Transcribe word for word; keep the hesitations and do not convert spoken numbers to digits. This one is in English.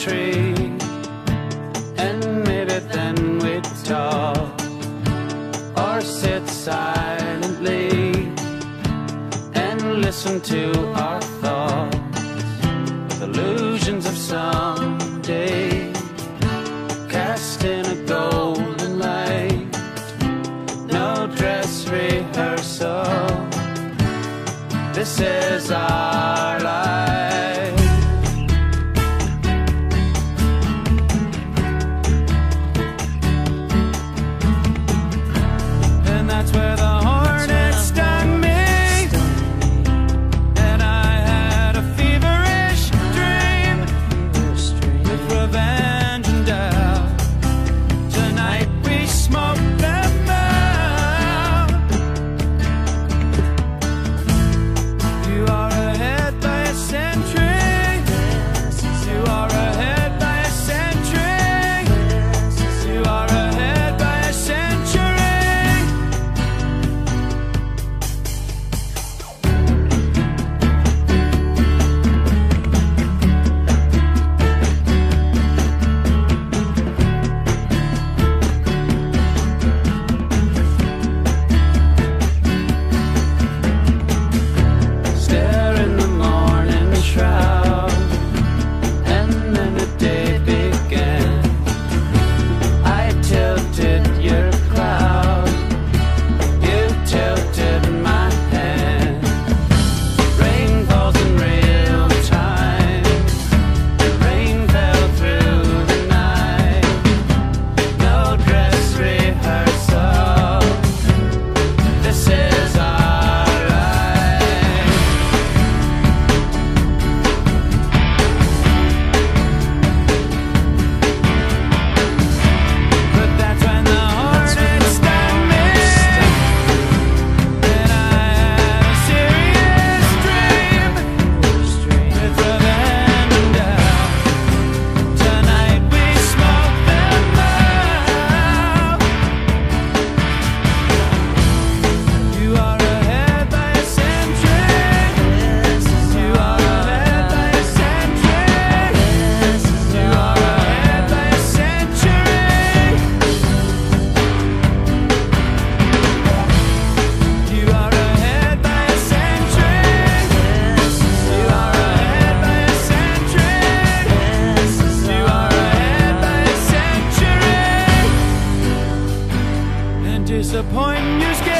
tree, and maybe then we'd talk, or sit silently and listen to our thoughts, with illusions of someday cast in a golden light. No dress rehearsal, this is our life. And that's where the hornet stung me, and I had a feverish dream with revenge and doubt. Tonight we smoke them out. You are ahead by a century. You are ahead by a century. You are ahead by a century. Stare in the morning shroud, and then the day began. I tilted your cloud, you tilted my hand. Rain falls in real time, the rain fell through the night. No dress rehearsal, this is our life. But that's when the hornet stung me, and I had a serious dream with revenge and doubt. Tonight we smoke them out. You are ahead by a century. You are ahead by a century. You are ahead by a century. You are ahead by a century. You are ahead by a century. You are ahead by a century. And disappointing you.